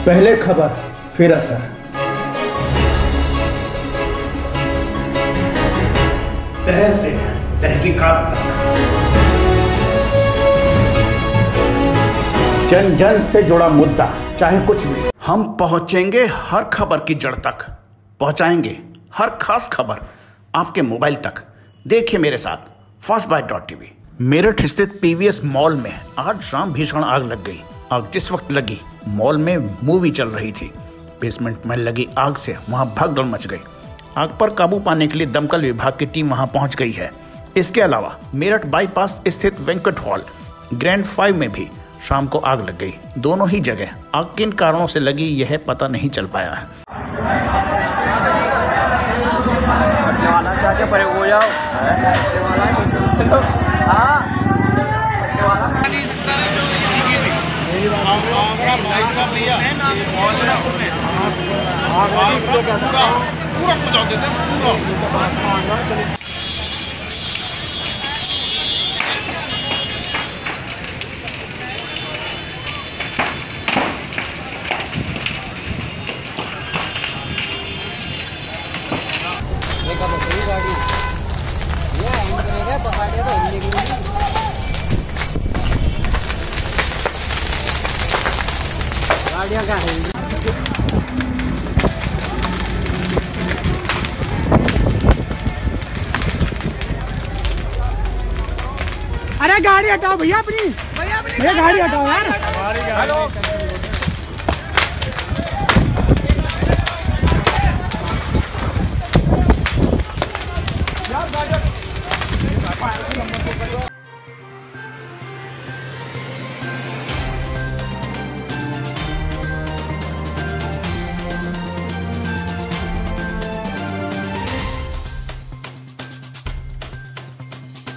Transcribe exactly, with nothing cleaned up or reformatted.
पहले खबर फिर असर। तह से तहकीकात तक, जन जन से जुड़ा मुद्दा, चाहे कुछ भी। हम पहुंचेंगे हर खबर की जड़ तक, पहुंचाएंगे हर खास खबर आपके मोबाइल तक। देखिए मेरे साथ first bite dot TV. Meerut स्थित पीवीएस मॉल में आज शाम भीषण आग लग गई। आग जिस वक्त लगी मॉल में मूवी चल रही थी। बेसमेंट में लगी आग से वहां भगदड़ मच गई। आग पर काबू पाने के लिए दमकल विभाग की टीम वहां पहुंच गई है। इसके अलावा मेरठ बाईपास स्थित वेंकट हॉल ग्रैंड फाइव में भी शाम को आग लग गई। दोनों ही जगह आग किन कारणों से लगी यह पता नहीं चल पाया है। पूरा सुझाव देते हैं पूरा। गाड़ियाँ कहाँ हैं? अरे गाड़ी हटाओ भैया अपनी, भैया गाड़ी हटाओ यार। हेलो।